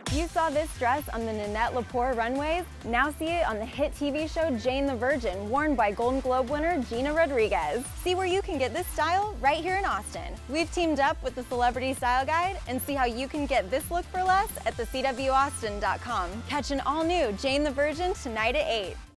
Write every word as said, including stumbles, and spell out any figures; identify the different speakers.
Speaker 1: You saw this dress on the Nanette Lepore runways. Now see it on the hit T V show Jane the Virgin, worn by Golden Globe winner Gina Rodriguez. See where you can get this style right here in Austin. We've teamed up with the Celebrity Style Guide, and see how you can get this look for less at the C W Austin dot com. Catch an all-new Jane the Virgin tonight at eight.